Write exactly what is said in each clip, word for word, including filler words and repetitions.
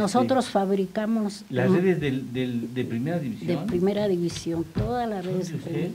nosotros fabricamos las redes del, del, de primera división. De primera división, todas las redes. De,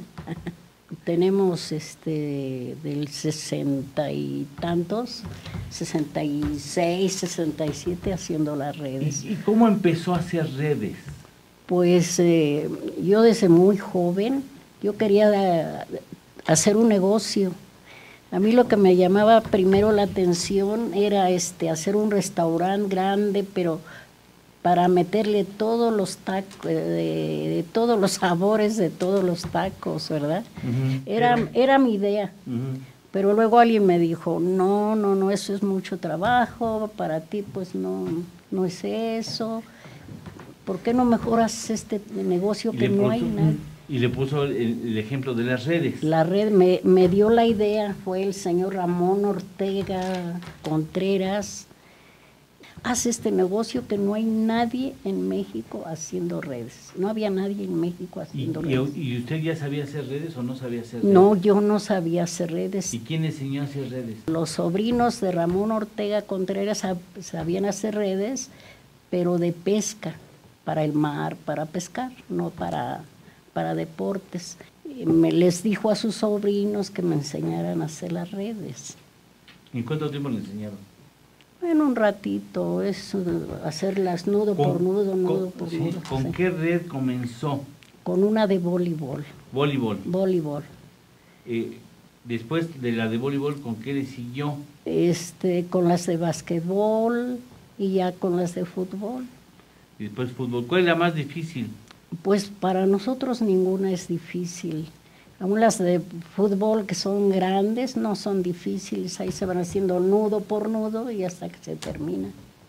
tenemos este del sesenta y tantos, sesenta y seis, sesenta y siete haciendo las redes. ¿Y, y cómo empezó a hacer redes? Pues eh, yo desde muy joven, yo quería da, hacer un negocio. A mí lo que me llamaba primero la atención era este hacer un restaurante grande, pero para meterle todos los tacos, de, de todos los sabores de todos los tacos, ¿verdad? Uh-huh. Era, pero, era mi idea. Uh-huh. Pero luego alguien me dijo, no, no, no, eso es mucho trabajo, para ti pues no, no es eso. ¿Por qué no mejoras este negocio que no hay nada? Y le puso el, el ejemplo de las redes. La red me, me dio la idea, fue el señor Ramón Ortega Contreras. Haz este negocio que no hay nadie en México haciendo redes. No había nadie en México haciendo ¿Y, redes. ¿Y usted ya sabía hacer redes o no sabía hacer redes? No, yo no sabía hacer redes. ¿Y quién enseñó a hacer redes? Los sobrinos de Ramón Ortega Contreras sabían hacer redes, pero de pesca, para el mar, para pescar, no para... para deportes. Me les dijo a sus sobrinos que me enseñaran a hacer las redes. ¿En cuánto tiempo le enseñaron? En un ratito, es hacerlas nudo con, por nudo, nudo con, por sí, nudo. ¿Con sí. qué red comenzó? Con una de voleibol. Voleibol. Voleibol. Eh, después de la de voleibol, ¿con qué le siguió? Este, con las de basquetbol y ya con las de fútbol. Y después fútbol. ¿Cuál es la más difícil? Pues para nosotros ninguna es difícil. Aún las de fútbol que son grandes no son difíciles, ahí se van haciendo nudo por nudo y hasta que se termina.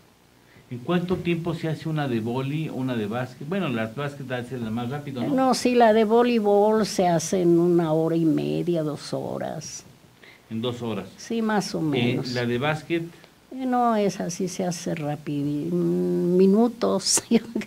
¿En cuánto tiempo se hace una de vóley o una de básquet? Bueno, las básquet hacen la más rápido, ¿no? No, sí, la de voleibol se hace en una hora y media, dos horas. ¿En dos horas? Sí, más o menos. Eh, ¿La de básquet? No, esa sí se hace rápido, minutos,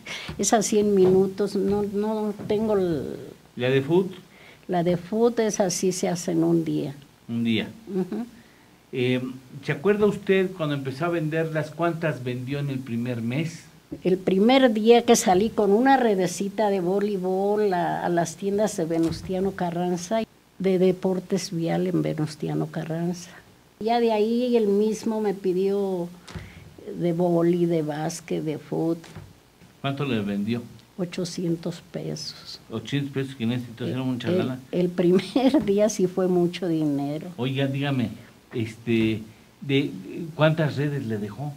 es así en minutos, no, no tengo... El, ¿La de fútbol? La de fútbol es así, se hace en un día. Un día. Uh-huh. eh, ¿Se acuerda usted cuando empezó a venderlas, cuántas vendió en el primer mes? El primer día que salí con una redecita de voleibol a, a las tiendas de Venustiano Carranza, de Deportes Vial en Venustiano Carranza. Ya de ahí él mismo me pidió de boli, de básquet, de fútbol. ¿Cuánto le vendió? ochocientos pesos. ochocientos pesos, que en esta situación era mucha el, lana. El primer día sí fue mucho dinero. Oiga, dígame, este, de ¿cuántas redes le dejó?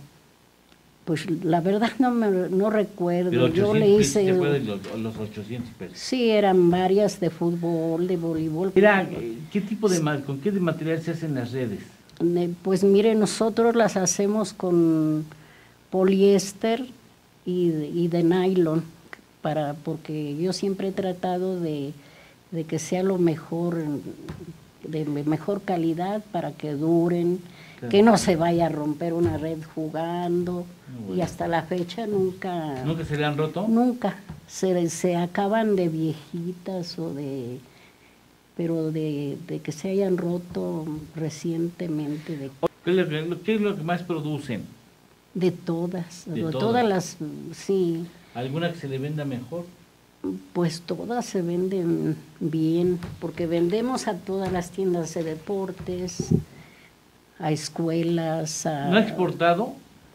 Pues la verdad no me no recuerdo. Pero Yo le hice. ¿Se acuerda de los, los ochocientos pesos? Sí, eran varias de fútbol, de voleibol. Era, ¿qué tipo de con qué de material se hacen las redes? Pues mire, nosotros las hacemos con poliéster y de, y de nylon, para, porque yo siempre he tratado de, de que sea lo mejor, de mejor calidad para que duren, claro, que no se vaya a romper una red jugando, bueno, y hasta la fecha nunca... ¿Nunca se le han roto? Nunca, se, se acaban de viejitas o de... pero de, de que se hayan roto recientemente. De, ¿Qué, es lo que, ¿Qué es lo que más producen? De todas, de, de todas. todas las, sí. ¿Alguna que se le venda mejor? Pues todas se venden bien, porque vendemos a todas las tiendas de deportes, a escuelas. A, ¿No ha exportado?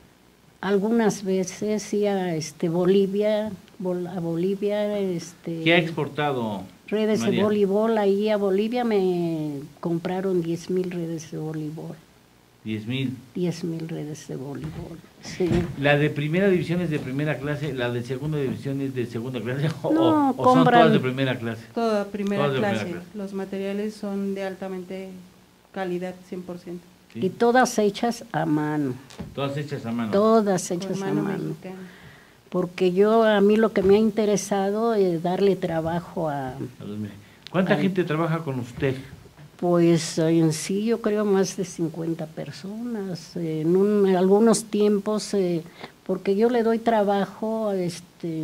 Algunas veces, sí, a este, Bolivia, a Bolivia. Este, ¿Qué ha exportado? Redes María? de voleibol, ahí a Bolivia me compraron diez mil redes de voleibol. diez mil. diez mil redes de voleibol, sí. ¿La de primera división es de primera clase, la de segunda división es de segunda clase o, no, o, o compran, son todas de primera clase? Toda primera, todas de clase. primera clase. Los materiales son de altamente calidad, cien por ciento. ¿Sí? Y todas hechas a mano. Todas hechas a mano. Todas hechas Con mano a mano. mexicana. Porque yo, a mí lo que me ha interesado es darle trabajo a... ¿Cuánta a, gente trabaja con usted? Pues en sí yo creo más de cincuenta personas. En, un, en algunos tiempos, eh, porque yo le doy trabajo a este...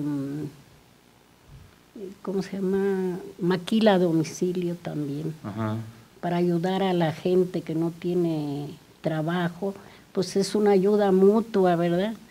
¿Cómo se llama? Maquila a domicilio también. Ajá. Para ayudar a la gente que no tiene trabajo, pues es una ayuda mutua, ¿verdad?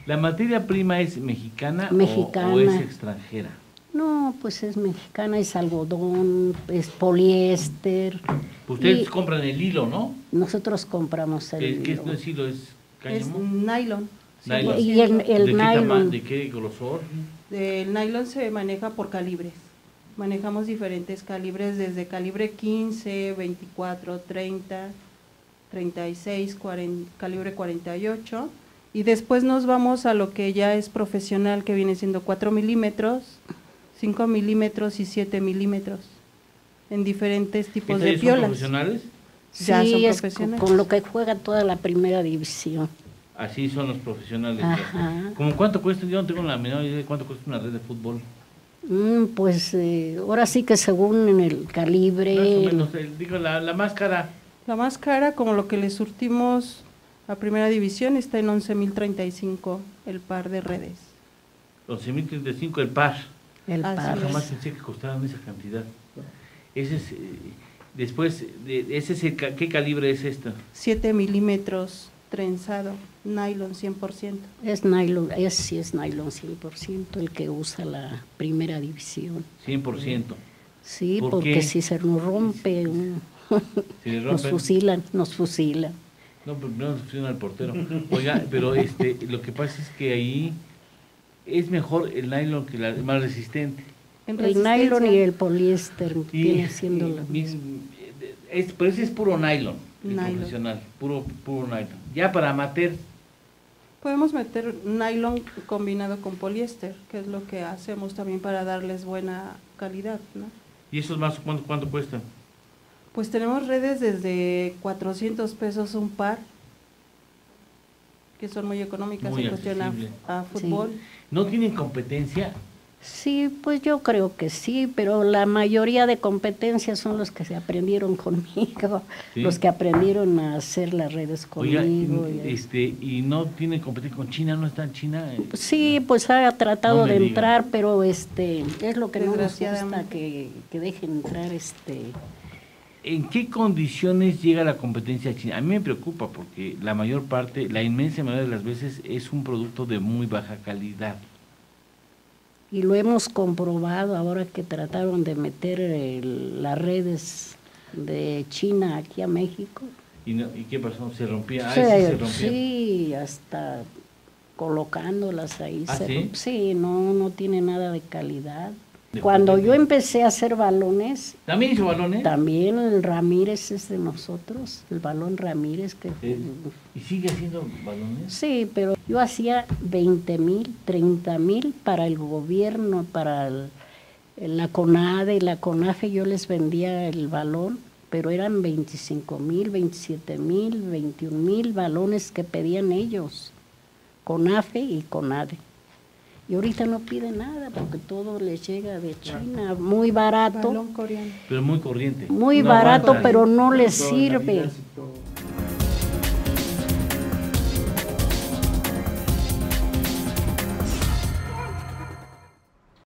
¿La materia prima es mexicana, o- Mexicana. O, es extranjera? No, pues es mexicana, es algodón, es poliéster. Pues ustedes y compran el hilo, ¿no? nosotros compramos el ¿Qué, qué es, hilo. no es hilo? ¿Es Es cáñamo? nylon. Nylon. Y el, ¿De el qué tama- nylon. ¿De qué grosor? El nylon se maneja por calibres. Manejamos diferentes calibres, desde calibre quince, veinticuatro, treinta, treinta y seis, cuarenta, calibre cuarenta y ocho. Y después nos vamos a lo que ya es profesional, que viene siendo cuatro milímetros, cinco milímetros y siete milímetros, en diferentes tipos de ¿Ustedes son piolas. profesionales? Ya Sí, son es profesionales. con lo que juega toda la primera división. Así son los profesionales. Ajá. ¿Cómo cuánto cuesta? Yo no tengo la menor idea de cuánto cuesta una red de fútbol. Mm, pues eh, ahora sí que según en el calibre. Más o menos, eh, digo, la, la más cara. La más cara, como lo que le surtimos a primera división, está en once mil treinta y cinco el par de redes. once mil treinta y cinco el par. El Así par. es. Jamás pensé que costaran esa cantidad. Ese es, eh, después, de, ese es el, ca- ¿qué calibre es esto? siete milímetros trenzado, nylon cien por ciento. Es nylon, es, sí es nylon cien por ciento el que usa la primera división. cien por ciento. Sí, ¿Por porque qué? si se nos rompe, un- Si le nos rompen- fusilan, nos fusilan. No, pero no nos pusieron al portero. Oiga, pero este, lo que pasa es que ahí es mejor el nylon que la más resistente. En El nylon resistencia, y el poliéster Y- viene siendo y- lo y- mismo. es, pero ese es puro nylon, el Nylon. profesional, puro, puro nylon. Ya para amateur, podemos meter nylon combinado con poliéster, que es lo que hacemos también para darles buena calidad, ¿no? ¿y esos más cuánto, cuánto cuestan? Pues tenemos redes desde cuatrocientos pesos un par, que son muy económicas Muy en cuestión a, accesible. a fútbol. ¿No tienen competencia? Sí, pues yo creo que sí, pero la mayoría de competencias son los que se aprendieron conmigo, Sí. los que aprendieron a hacer las redes Oiga, conmigo. y- este, ¿y no tienen competencia con China? ¿No está en China? Eh, Sí, pues ha tratado No me de diga. entrar, pero este es lo que no nos gusta, Desgraciadamente. que, que dejen entrar este. ¿En qué condiciones llega la competencia china? A mí me preocupa porque la mayor parte, la inmensa mayoría de las veces es un producto de muy baja calidad. Y lo hemos comprobado ahora que trataron de meter el- las redes de China aquí a México. ¿Y, no- y qué pasó? ¿Se rompía? Ah, Sí, sí, se rompía. sí, hasta colocándolas ahí. ¿Ah, se sí? romp- sí, no, no tiene nada de calidad. De Cuando juguete. yo empecé a hacer balones, ¿También hizo balones? también el Ramírez es de nosotros, el balón Ramírez que Eh, ¿Y sigue haciendo balones? sí, pero yo hacía veinte mil, treinta mil para el gobierno, para el- la CONADE, la CONAFE, yo les vendía el balón, pero eran veinticinco mil, veintisiete mil, veintiún mil balones que pedían ellos, CONAFE y CONADE. Y ahorita no piden nada porque todo les llega de China, muy barato, Balón coreano. Pero muy corriente. muy No barato, aguanta. pero no les Toda la vida sirve. se todo.